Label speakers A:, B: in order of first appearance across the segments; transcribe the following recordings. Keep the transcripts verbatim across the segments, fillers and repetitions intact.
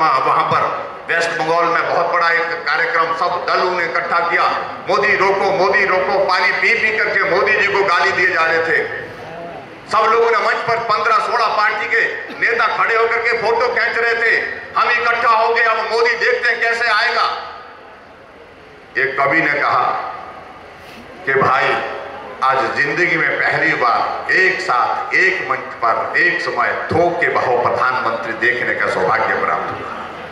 A: वहां वहां पर वेस्ट बंगाल में बहुत बड़ा एक कार्यक्रम सब दलों ने इकट्ठा किया। मोदी रोको, मोदी रोको, पानी पी पी करके मोदी जी को गाली दिए जा रहे थे। सब लोगों ने मंच पर पंद्रह सोलह पार्टी के नेता खड़े होकर के फोटो खींच रहे थे। हम इकट्ठा हो गए, अब मोदी देखते हैं कैसे आएगा। एक कवि ने कहा कि भाई आज जिंदगी में पहली बार एक साथ एक मंच पर एक समय थोक के भाव प्रधानमंत्री देखने का सौभाग्य प्राप्त हुआ।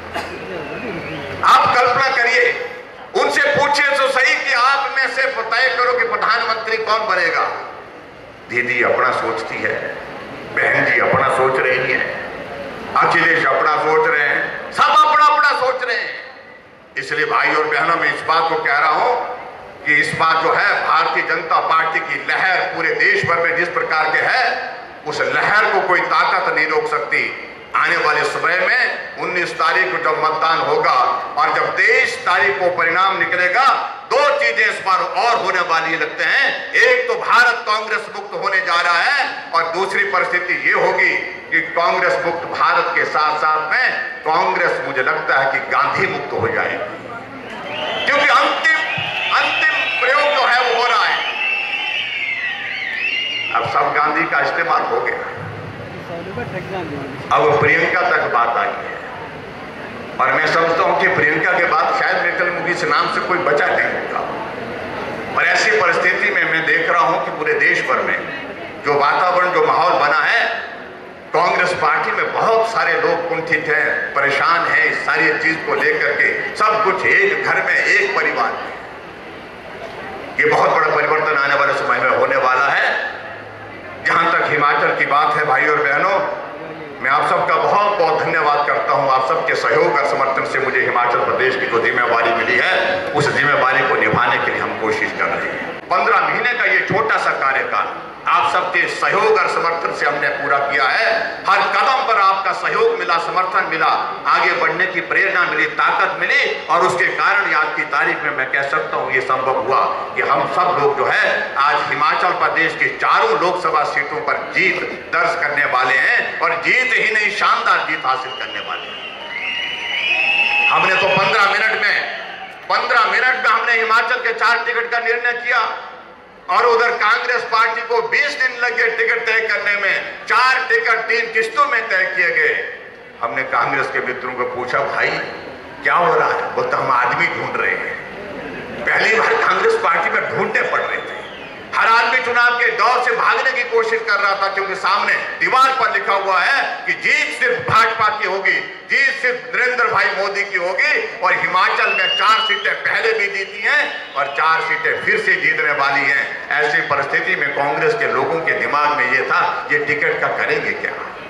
A: आप कल्पना करिए, उनसे पूछिए तो सही कि आप में से तय करो कि प्रधानमंत्री कौन बनेगा। दीदी अपना सोचती है, बहन जी अपना सोच रही है, अखिलेश अपना सोच रहे हैं, सब अपना अपना सोच रहे हैं। इसलिए भाई और बहनों में इस बात को कह रहा हूं कि इस बार जो है भारतीय जनता पार्टी की लहर पूरे देश भर में जिस प्रकार के है, उस लहर को कोई ताकत नहीं रोक सकती। आने वाले समय में उन्नीस तारीख को जब मतदान होगा और जब तेईस तारीख को परिणाम निकलेगा, दो चीजें इस बार और होने वाली लगते हैं। एक तो भारत कांग्रेस मुक्त होने जा रहा है और दूसरी परिस्थिति ये होगी कि कांग्रेस मुक्त भारत के साथ साथ में कांग्रेस मुझे लगता है कि गांधी मुक्त हो जाएगी, क्योंकि अंतिम अंतिम प्रयोग जो है वो हो रहा है। अब सब गांधी का इस्तेमाल हो गया, अब प्रियंका तक बात आई है और मैं समझता हूं कि प्रियंका के बाद शायद मेटल मूवी से नाम से कोई बचा नहीं होगा। और ऐसी परिस्थिति में मैं देख रहा हूं कि पूरे देश भर में जो वातावरण, जो माहौल बना है, कांग्रेस पार्टी में बहुत सारे लोग कुंठित हैं, परेशान हैं इस सारी चीज को लेकर के। सब कुछ एक घर में, एक परिवार में। ये बहुत बड़ा परिवर्तन आने वाले समय में होने वाला है। जहां तक हिमाचल की बात है भाई और बहनों, मैं आप सबका बहुत बहुत धन्यवाद करता हूं। आप सबके सहयोग और समर्थन से मुझे हिमाचल प्रदेश की जो जिम्मेवारी मिली है, उस जिम्मेवारी को निभाने के लिए हम कोशिश कर रहे हैं। पंद्रह महीने का ये छोटा सा कार्यकाल आप सबके सहयोग और समर्थन से हमने पूरा किया है। हर कदम पर आपका सहयोग मिला, समर्थन मिला, आगे बढ़ने की प्रेरणा मिली, ताकत मिली और उसके कारण आज की तारीख में मैं कह सकता हूं ये संभव हुआ कि हम सब लोग जो है आज हिमाचल प्रदेश की चारों लोकसभा सीटों पर जीत दर्ज करने वाले हैं और जीत ही नहीं, शानदार जीत हासिल करने वाले हैं। हमने तो पंद्रह मिनट में पंद्रह मिनट में हमने हिमाचल के चार टिकट का निर्णय किया और उधर कांग्रेस पार्टी को बीस दिन लगे टिकट तय करने में। चार टिकट तीन किस्तों में तय किए गए। हमने कांग्रेस के मित्रों को पूछा, भाई क्या हो रहा है? बोलते हम आदमी ढूंढ रहे हैं। पहली बार कांग्रेस पार्टी में ढूंढने पड़ रहे थे। हर आदमी चुनाव के दौर से भागने की कोशिश कर रहा था, क्योंकि सामने दीवार पर लिखा हुआ है कि जीत सिर्फ भाजपा की होगी, जीत सिर्फ नरेंद्र भाई मोदी की होगी। और हिमाचल में चार सीटें पहले भी जीती हैं और चार सीटें फिर से जीतने वाली हैं। ऐसी परिस्थिति में कांग्रेस के लोगों के दिमाग में ये था, ये टिकट का करेंगे क्या?